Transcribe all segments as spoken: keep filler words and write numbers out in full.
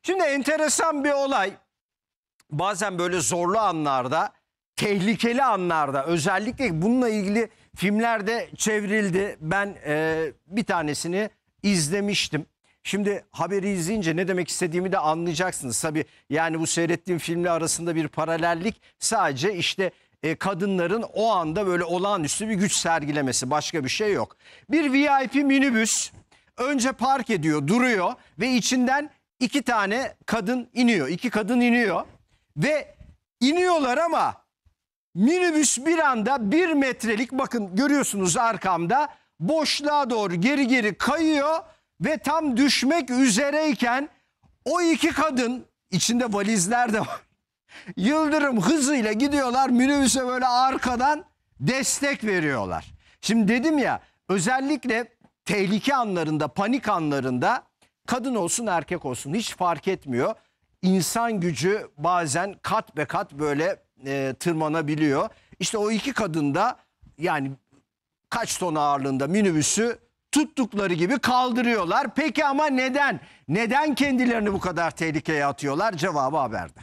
Şimdi enteresan bir olay. Bazen böyle zorlu anlarda, tehlikeli anlarda, özellikle bununla ilgili filmlerde çevrildi. Ben e, bir tanesini izlemiştim. Şimdi haberi izleyince ne demek istediğimi de anlayacaksınız. Tabii yani bu seyrettiğim filmle arasında bir paralellik sadece işte e, kadınların o anda böyle olağanüstü bir güç sergilemesi, başka bir şey yok. Bir V I P minibüs önce park ediyor, duruyor ve içinden iki tane kadın iniyor. İki kadın iniyor ve iniyorlar ama minibüs bir anda bir metrelik, bakın görüyorsunuz arkamda, boşluğa doğru geri geri kayıyor ve tam düşmek üzereyken o iki kadın, içinde valizler de var, yıldırım hızıyla gidiyorlar minibüse, böyle arkadan destek veriyorlar. Şimdi dedim ya, özellikle tehlike anlarında, panik anlarında, kadın olsun erkek olsun hiç fark etmiyor. İnsan gücü bazen kat be kat böyle e, tırmanabiliyor. İşte o iki kadın da yani kaç ton ağırlığında minibüsü tuttukları gibi kaldırıyorlar. Peki ama neden? Neden kendilerini bu kadar tehlikeye atıyorlar? Cevabı haberde.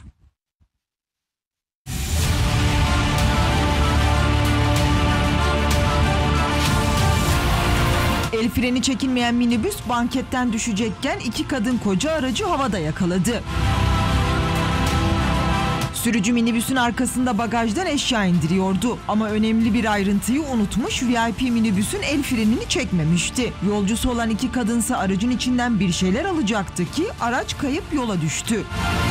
El freni çekilmeyen minibüs banketten düşecekken iki kadın koca aracı havada yakaladı. Sürücü minibüsün arkasında bagajdan eşya indiriyordu. Ama önemli bir ayrıntıyı unutmuş, V I P minibüsün el frenini çekmemişti. Yolcusu olan iki kadınsa aracın içinden bir şeyler alacaktı ki araç kayıp yola düştü.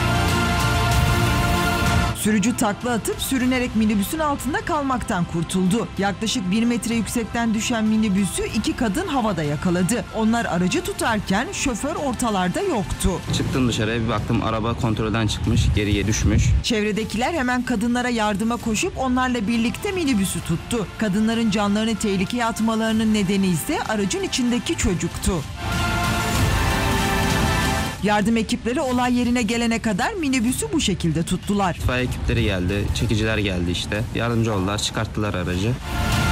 Sürücü takla atıp sürünerek minibüsün altında kalmaktan kurtuldu. Yaklaşık bir metre yüksekten düşen minibüsü iki kadın havada yakaladı. Onlar aracı tutarken şoför ortalarda yoktu. Çıktım dışarıya, bir baktım araba kontrolden çıkmış, geriye düşmüş. Çevredekiler hemen kadınlara yardıma koşup onlarla birlikte minibüsü tuttu. Kadınların canlarını tehlikeye atmalarının nedeni ise aracın içindeki çocuktu. Yardım ekipleri olay yerine gelene kadar minibüsü bu şekilde tuttular. İtfaiye ekipleri geldi, çekiciler geldi işte. Yardımcı oldular, çıkarttılar aracı.